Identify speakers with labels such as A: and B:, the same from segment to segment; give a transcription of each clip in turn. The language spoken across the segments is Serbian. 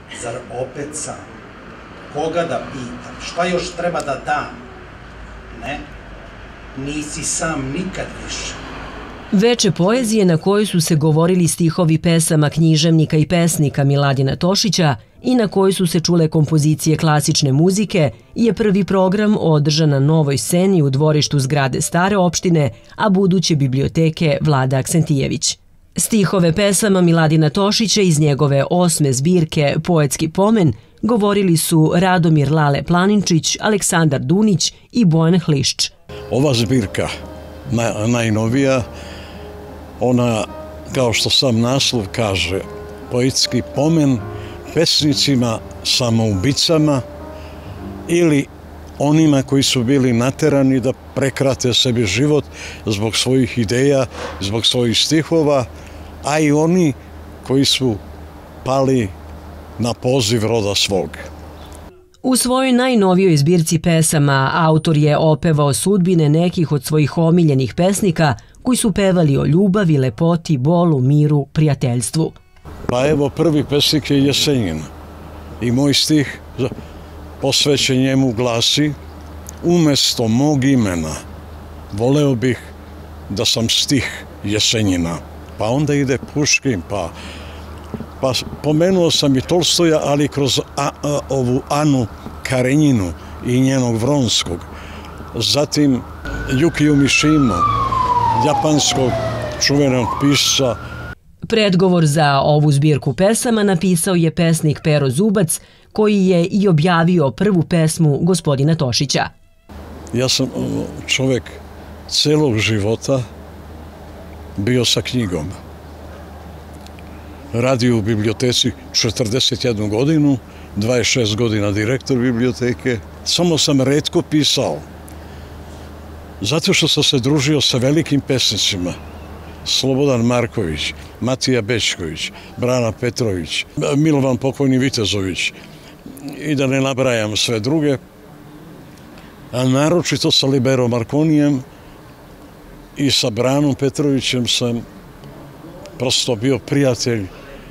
A: Zar opet sam? Koga da pitam? Šta još treba da dam? Ne, nisi sam nikad više.
B: Veče poezije na kojoj su se govorili stihovi pesama književnika i pesnika Miladina Tošića i na kojoj su se čule kompozicije klasične muzike je prvi program održan na novoj sceni u dvorištu zgrade Stare opštine, a buduće biblioteke Vlada Aksentijević. Stihove pesama Miladina Tošića iz njegove 8. zbirke Poetski pomen govorili su Radomir Lale Planinčić, Aleksandar Dunić i Bojan Hlišč.
C: Ova zbirka, najnovija, ona, kao što sam naslov kaže, poetski pomen pesnicima samoubicama ili onima koji su bili naterani da prekrate sebi život zbog svojih ideja, zbog svojih stihova, a i oni koji su pali na poziv roda svog.
B: U svojoj najnovijoj zbirci pesama autor je opevao sudbine nekih od svojih omiljenih pesnika koji su pevali o ljubavi, lepoti, bolu, miru, prijateljstvu.
C: Pa evo, prvi pesnik je Jesenjin i moj stih posvećen njemu glasi: umesto mog imena voleo bih da sam stih Jesenjina. Pa onda ide Puškin, pa pomenuo sam i Tolstoja, ali kroz ovu Anu Karenjinu i njenog Vronskog. Zatim Yukio Mishima, japanskog čuvenog pisca.
B: Predgovor za ovu zbirku pesama napisao je pesnik Pero Zubac, koji je i objavio prvu pesmu gospodina Tošića.
C: Ja sam čovek celog života bio sa knjigom. Radio u biblioteci 41 godinu, 26 godina direktor biblioteke. Samo sam retko pisao, zato što sam se družio sa velikim pesnicima. Slobodan Marković, Matija Bećković, Brana Petrović, Milovan pokojni Vitezović i da ne nabrajam sve druge, a naročito sa Libero Marconijem i sa Branom Petrovićem sam prosto bio prijatelj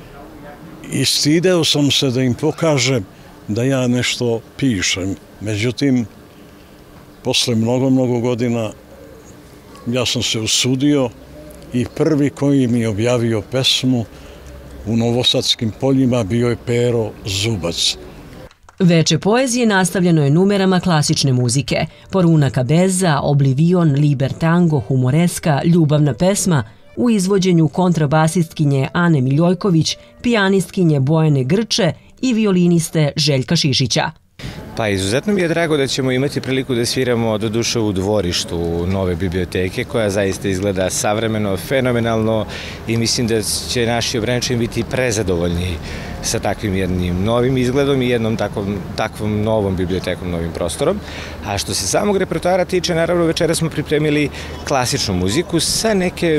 C: i stideo sam se da im pokažem da ja nešto pišem. Međutim, posle mnogo godina ja sam se usudio i prvi koji mi je objavio pesmu u Novosadskim poljima bio je Pero Zubac.
B: Veče poezije nastavljeno je numerama klasične muzike: Poruna Kabeza, Oblivion, Liber Tango, Humoreska, Ljubavna pesma, u izvođenju kontrabasistkinje Ane Miljojković, pijanistkinje Bojane Grče i violiniste Željka Šišića.
D: Pa izuzetno mi je drago da ćemo imati priliku da sviramo do duše u dvorištu nove biblioteke, koja zaista izgleda savremeno, fenomenalno, i mislim da će naši Obrenovčani biti prezadovoljni sa takvim jednim novim izgledom i jednom takvom novom bibliotekom, novim prostorom. A što se samog repertoara tiče, naravno večera smo pripremili klasičnu muziku sa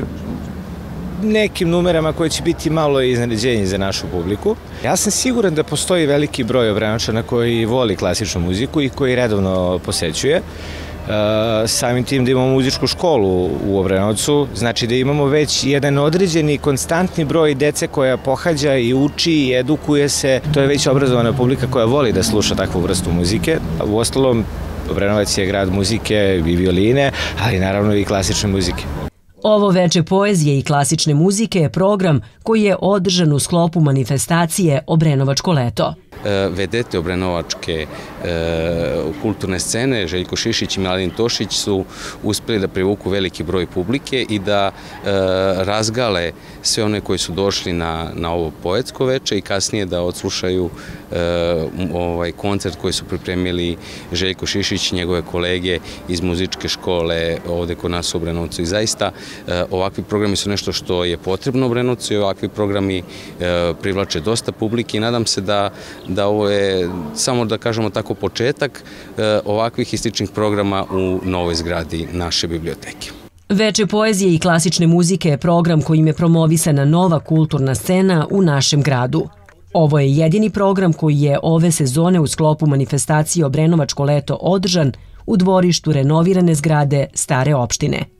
D: nekim numerama koje će biti malo iznenađenje za našu publiku. Ja sam siguran da postoji veliki broj Obrenovčana koji voli klasičnu muziku i koji redovno posećuje. Samim tim da imamo muzičku školu u Obrenovcu, znači da imamo već jedan određeni konstantni broj dece koja pohađa i uči i edukuje se. To je već obrazovana publika koja voli da sluša takvu vrstu muzike. Uostalom, Obrenovac je grad muzike i violine, ali naravno i klasične muzike.
B: Ovo veče poezije i klasične muzike je program koji je održan u sklopu manifestacije Obrenovačko leto.
E: Vedete obrenovačke kulturne scene, Željko Šišić i Miladin Tošić, su uspeli da privuku veliki broj publike i da razgale sve one koji su došli na ovo poetsko veče i kasnije da odslušaju koncert koji su pripremili Željko Šišić i njegove kolege iz muzičke škole ovde kod nas u Obrenovcu. I zaista ovakvi programi su nešto što je potrebno u Obrenovcu i ovakvi programi privlače dosta publike i nadam se da ovo je, samo da kažemo tako, početak ovakvih i sličnih programa u novoj zgradi naše biblioteke.
B: Veče poezije i klasične muzike je program kojim je promovisana nova kulturna scena u našem gradu. Ovo je jedini program koji je ove sezone u sklopu manifestacije Obrenovačko leto održan u dvorištu renovirane zgrade Stare opštine.